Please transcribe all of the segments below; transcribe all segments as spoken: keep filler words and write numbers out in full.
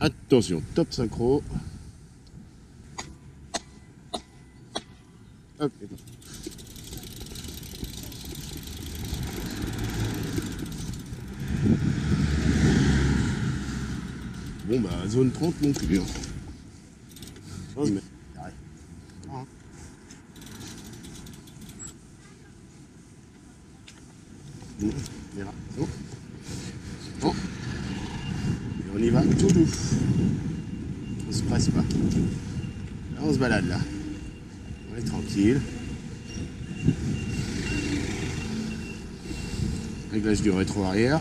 Attention, top synchro. Hop. Bon bah zone trente non plus. Hein. Oh, mais... ah. Bon, on verra. Bon. Bon. Et on y va tout doux. On se presse pas. Là on se balade là. On est tranquille. Réglage du rétro arrière.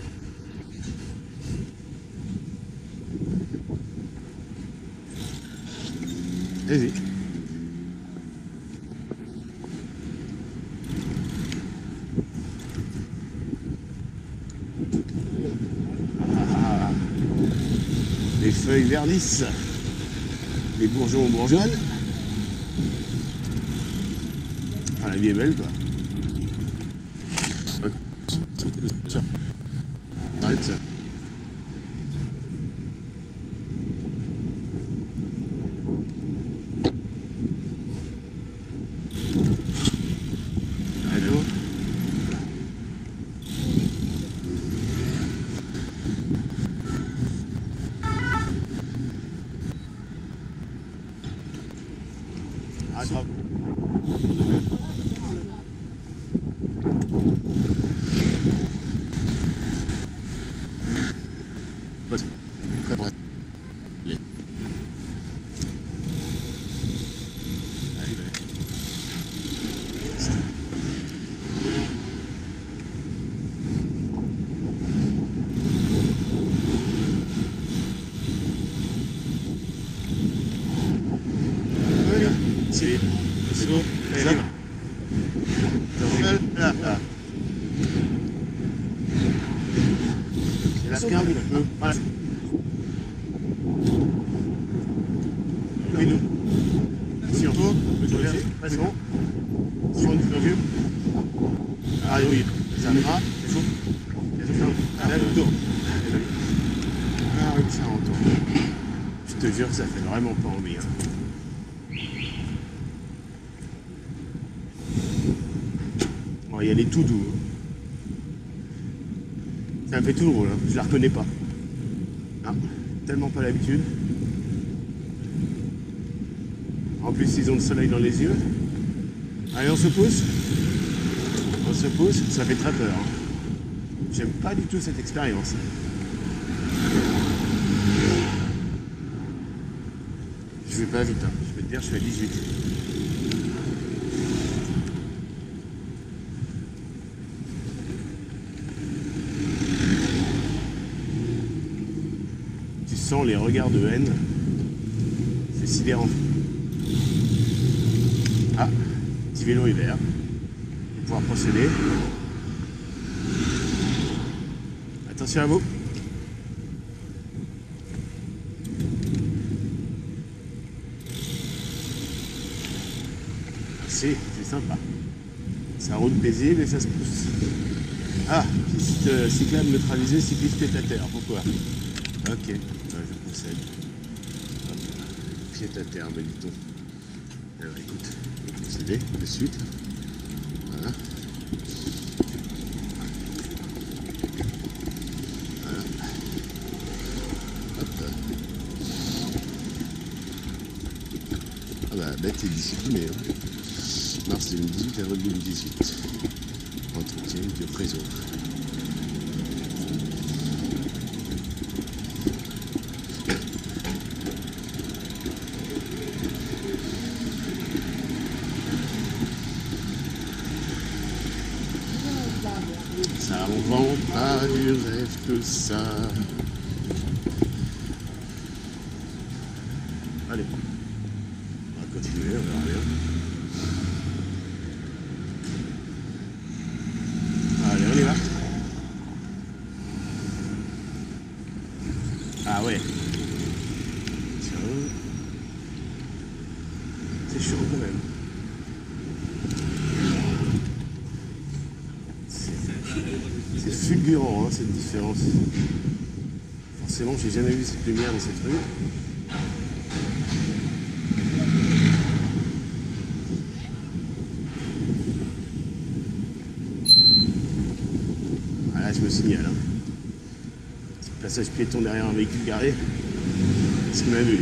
Vas-y. Ah, les feuilles verdissent. Les bourgeons bourgeonnent. Ah, la vie est belle quoi. Arrête ça. Ah, grave. Très près. Allez. Allez, allez. C'est c'est bon, c'est là. Là, là. C'est la ferme, il peut. Voilà. Oui, nous. Si on tourne, on peut tourner. C'est bon. Si on tourne, ah oui, ça va. C'est chaud. Ah, là, il tourne. Ah oui, ça on tourne. Je te jure, ça fait vraiment pas envie. Hein. Bon, il y a les tout doux. Ça me fait tout drôle, hein. Je la reconnais pas. Ah, tellement pas l'habitude. En plus, ils ont le soleil dans les yeux. Allez, on se pousse. On se pousse, ça fait très peur. Hein. J'aime pas du tout cette expérience. Je vais pas vite, hein. Je vais te dire, je suis à dix-huit. Tu sens les regards de haine. C'est sidérant. Ah, petit vélo hiver. On va pouvoir procéder. Attention à vous. C'est sympa. Ça roule paisible et ça se pousse. Ah, piste euh, cyclable neutralisée, cycliste pied à terre. Pourquoi? Ok, ouais, je procède. Pied à terre, me dit-on. Alors écoute, on va procéder de suite. Voilà. Voilà. Hop. Ah bah, bête est disciplinée. Hein. Mars deux mille dix-huit, avril deux mille dix-huit. Entretien de réseau. Ça on vend pas du rêve que ça. Allez, on va continuer, on verra bien. Allez, on y va. Ah ouais. C'est chaud quand même. C'est fulgurant hein, cette différence. Forcément, j'ai jamais vu cette lumière dans cette rue. Voilà, je me signale. Hein. Passage piéton derrière un véhicule garé. C'est ce qu'on a vu.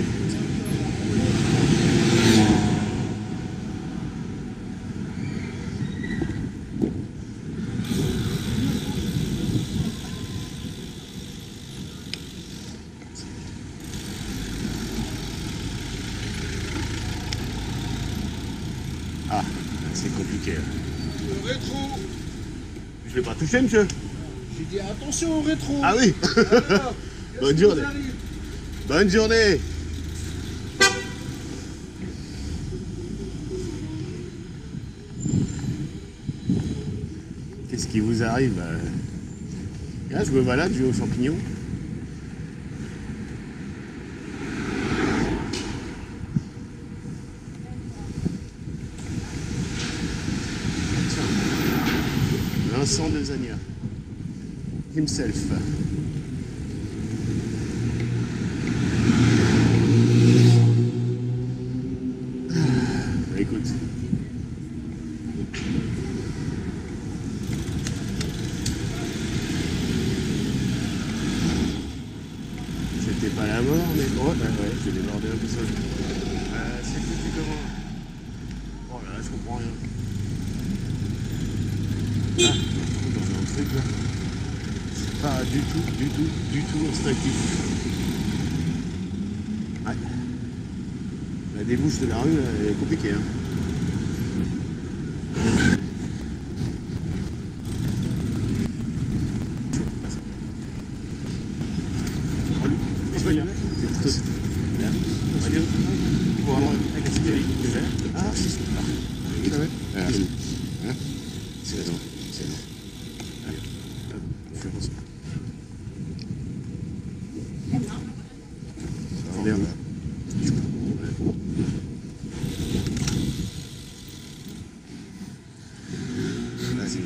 Ah, c'est compliqué. Le rétro. Je l'ai pas touché, monsieur. J'ai dit attention au rétro. Ah oui. Voilà. Bonne journée. Bonne journée. Qu'est-ce qui vous arrive? Là, je me balade, je vais aux champignons. Vincent Desagna. Himself. Écoute. C'était pas la mort, mais bon, bah ouais, je vais déborder un peu ça. Euh, c'est foutu comment? Oh là là, je comprends rien. Ah, je me trouve dans un truc là. C'est pas du tout, du tout, du tout instinctif. Ouais. La débouche de la rue, elle est compliquée. Hein. Ah, c'est ça. C'est raison. C'est raison. Allez, fais attention. Ça va bien. Vas-y.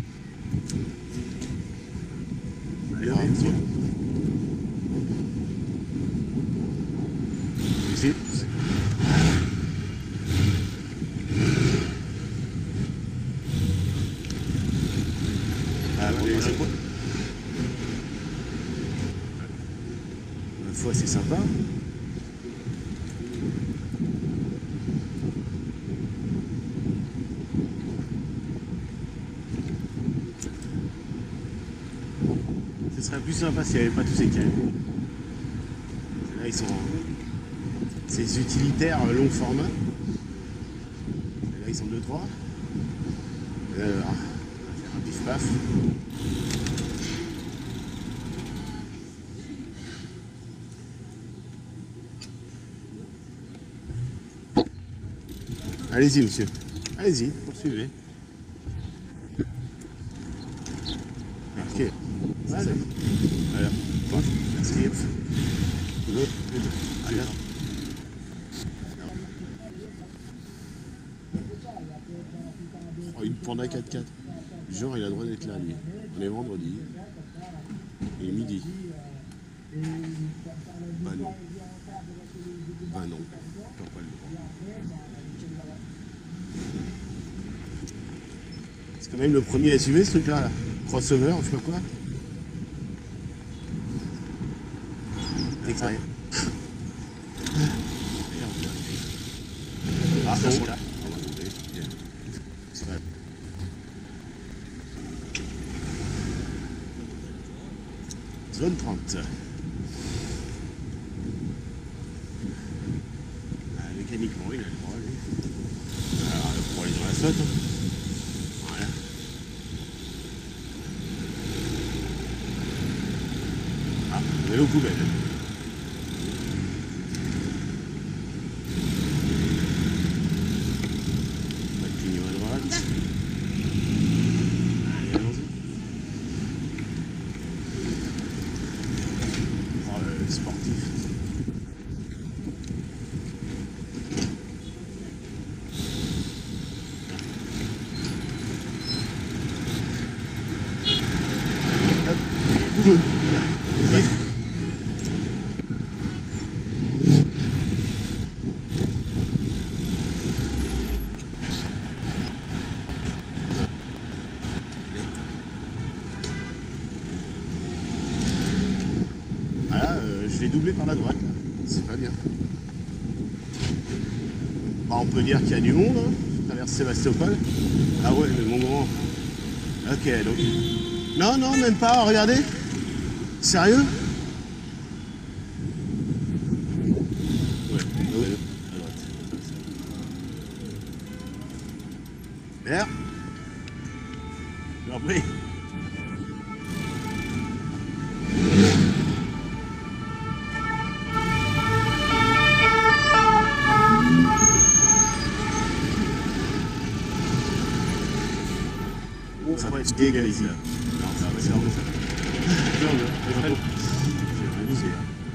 Allez, allez, ici. Ah, pour les épaules. Une fois, c'est sympa. Ce serait plus sympa s'il n'y avait pas tous ces câbles. Là, ils sont ces utilitaires long format. Et là, ils sont deux trois. Alors, on va faire un pif-paf. Allez-y, monsieur. Allez-y, poursuivez. Ok. Voilà. Voilà. Merci. L'autre. Allez. Oh, une Panda quatre quatre. Genre, il a le droit d'être là, lui. On est vendredi. Il est midi. Bah non. Bah non. T'as pas le droit. C'est quand même le premier S U V, ce truc-là. Là. Crossover, je sais pas quoi. Extérieur. Ah, bon. Là. Zone trente. Ah, mécaniquement, il a le droit, lui. Alors, pour aller dans la flotte. Hein. Voilà. Ah, vélo poubelle. Pas de clignon à droite. Allez, allons-y. Oh, le sportif. doublé par la droite, là. C'est pas bien. Bah, on peut dire qu'il y a du monde, hein. Je traverse Sébastopol. Ah ouais, mais mon grand. Ok, donc. Non, non, même pas, regardez. Sérieux? Ouais, ouais, à droite. Vert. Je vous en prie. Ça va être égal ici. Non, ça va, c'est vraiment ça. Non, non, je vais abuser.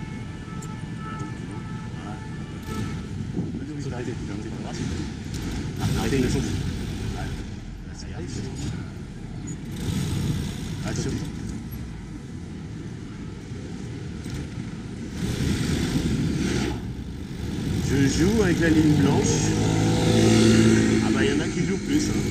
Voilà. Arrêtez, arrêtez une leçon. Ça y arrive, c'est bon. Attention. Je joue avec la ligne blanche. Ah bah il y en a qui jouent plus. Hein.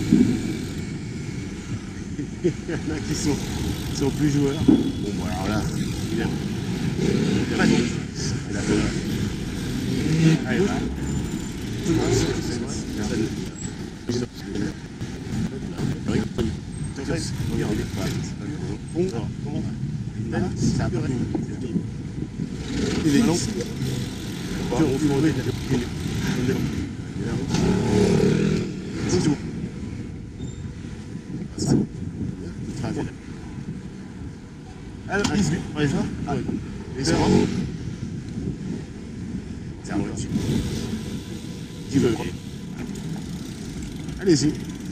Il y en a qui sont, qui sont plus joueurs. Bon, bon alors là, il a, il a pas de bon. Il a pas de... Allez, va. Tout le monde, c'est vrai. Comment ça a peur. Il est ici. On peut enlever la... Alors, dix-huit, on va faire. Allez, c'est bon. C'est à moi dessus. Qui veut? Allez-y.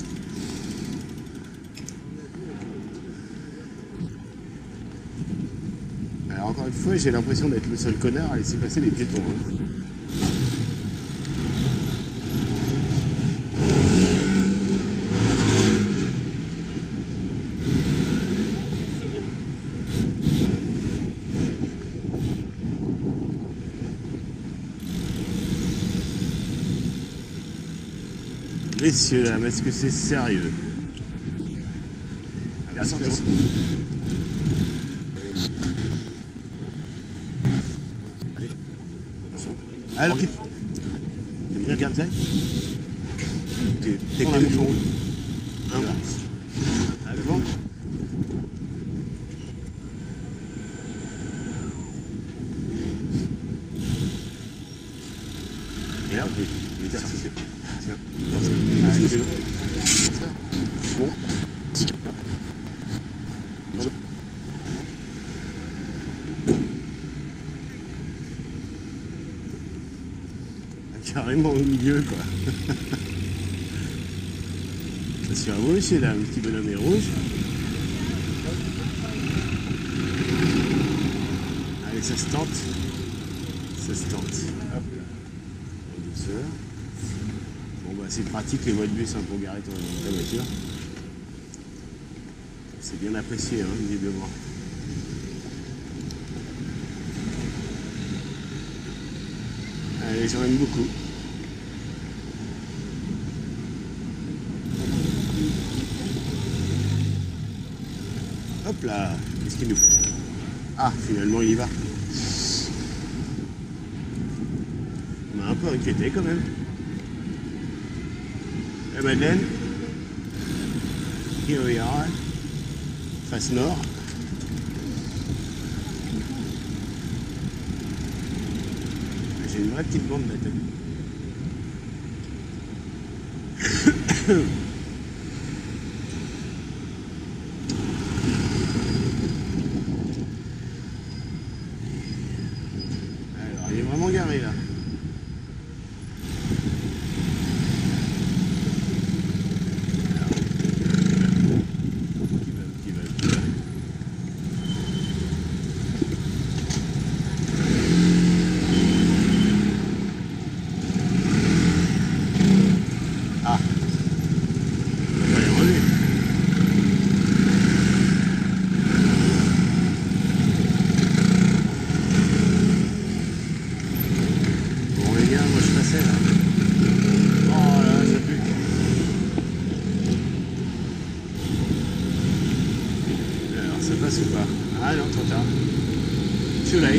Alors, encore une fois, j'ai l'impression d'être le seul connard à laisser passer les piétons. Hein. Messieurs, dames, est-ce que c'est sérieux? Attention. Allez. Alors, qui... Tu regardes ça? T'es avec les bouchons. Un bon. À devant. Merde, il est certifié. Tiens. Allez, bon. Carrément au milieu, quoi. Attention à vous, c'est là, un petit bonhomme est rouge. Allez, ça se tente. Ça se tente. Hop là. En douceur. Bon bah c'est pratique les voies de bus hein, pour garer ta, ta voiture. C'est bien apprécié hein, visiblement. Allez, j'en aime beaucoup. Hop là, qu'est-ce qu'il nous fait? Ah, finalement il y va. On m'a un peu inquiété quand même. La Madeleine, here we are, face nord. J'ai une vraie petite bande là. Alors, il est vraiment garé là.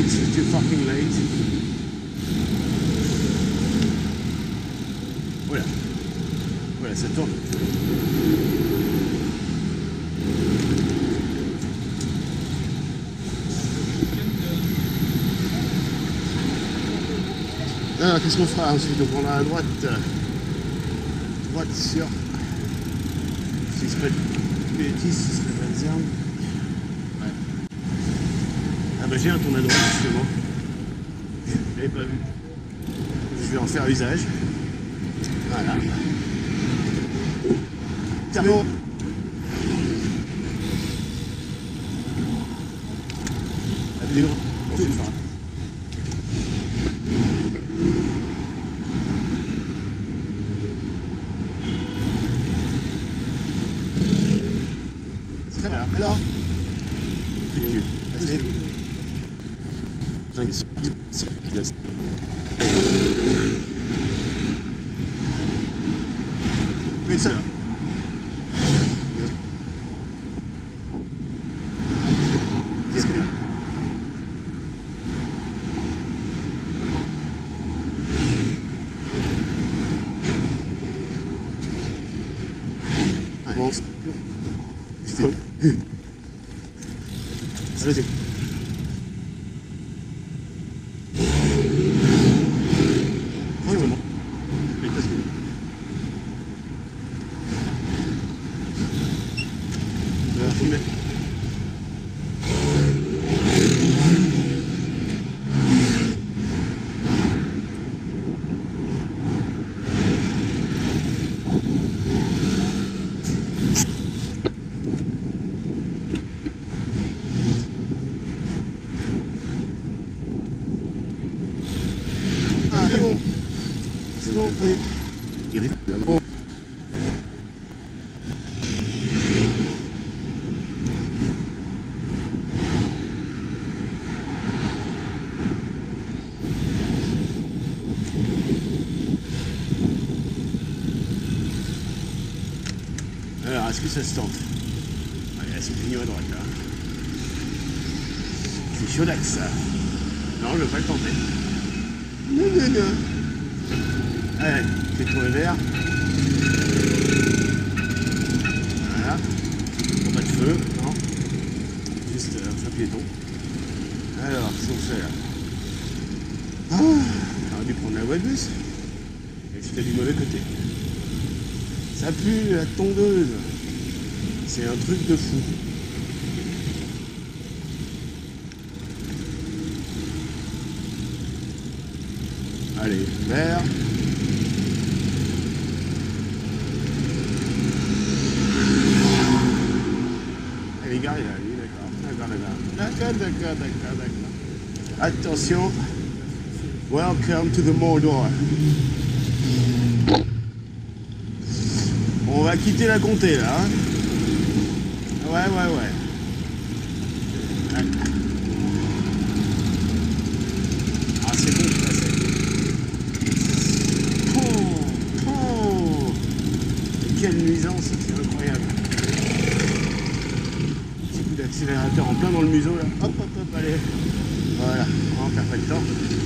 it's too fucking late. Voilà. Voilà, ça tourne. Alors, qu'est-ce qu'on fera ensuite? Donc on a à droite, euh, droite sur, si je serait bêtise, ce serait Valzerne. Ouais. Ah bah j'ai un tourne à droite justement. Je l'avais pas vu. Je vais en faire usage. Voilà. Carreau. Allez, non. On fait le faire. Très bien. Alors, allez. Mais ça. Bon, allez-y. Oui, vraiment. Mais parce que... Je vais filmer. Ah, c'est bon. C'est bon, oui. Il risque de bon. Alors, est-ce que ça se tente? Allez, c'est pignon à droite là. C'est chaud d'axe ça. Non, je ne veux pas le tenter. Non, non, non. Allez, fais tourner vert. Voilà. Bon, pas de feu, non. Juste un feu piéton. Alors, qu'est-ce qu'on fait là? Ah, on aurait dû prendre la voie de bus. Et c'était du mauvais côté. Ça pue la tondeuse. C'est un truc de fou. Allez, vert. Elle est garée là, lui, d'accord. D'accord, d'accord. D'accord, d'accord, d'accord, d'accord. Attention. Welcome to the Mordor. On va quitter la comté là. Hein. Ouais, ouais, ouais. Ah, c'est bon, ça, c'est... Oh, oh. Quelle nuisance, c'est incroyable. Petit coup d'accélérateur en plein dans le museau là. Hop, hop, hop, allez. Voilà, on va perd pas de temps.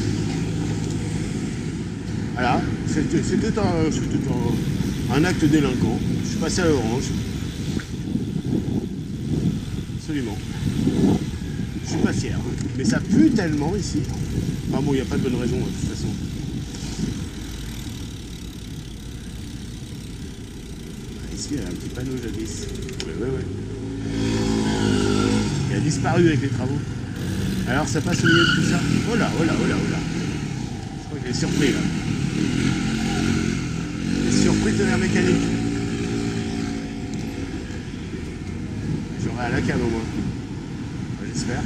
Voilà, c'était c'était un, c'était un, un acte délinquant. Je suis passé à l'orange. Absolument. Je suis pas fier. Mais ça pue tellement ici. Enfin bon, il n'y a pas de bonne raison de toute façon. Ici, il y a un petit panneau jadis. Ouais, ouais, ouais. Il a disparu avec les travaux. Alors ça passe au milieu de tout ça. Oh là, oh là, oh là, oh là. Je crois que j'ai surpris là. J'ai surpris de l'air mécanique. J'aurai à la cave au moins. J'espère.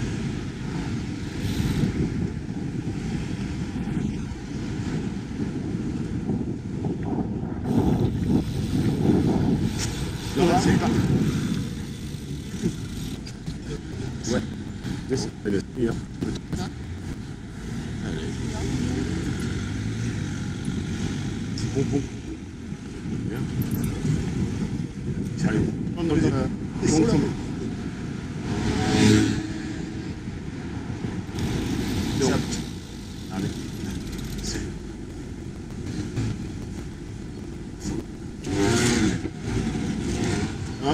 Non, là, c'est parti. Ouais. C'est le meilleur. Allez. Petit bonbon. Bien. Tiens, allez. On dans les euh,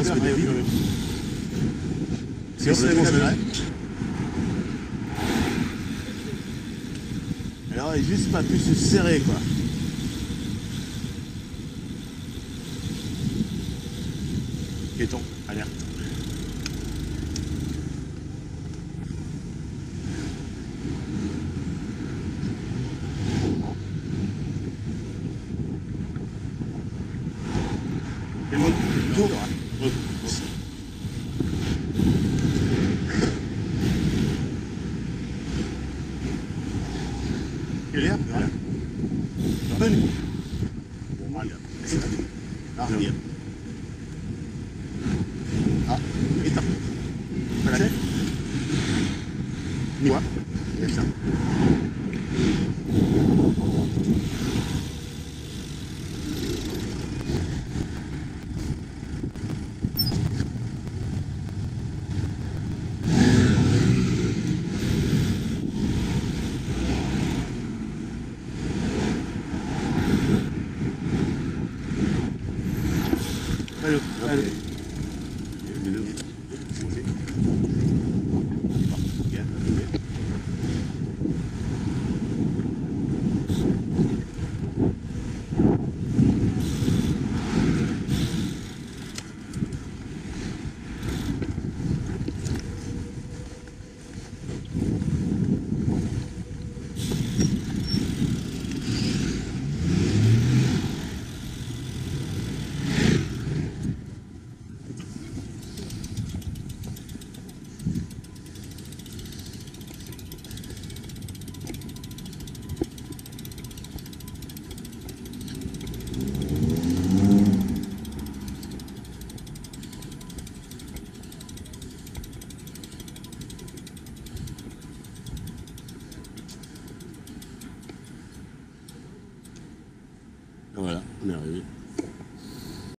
parce que David, C'est bon, c'est bon. alors il n'a juste pas pu se serrer quoi. Piéton, alerte. Et le mode tour. Il est là, voilà. Bonne. Bon, allez, c'est ça. Ah, bien. Ah, étape. Voilà. Moi. Et ça. Allez, allez. Voilà, on est arrivé.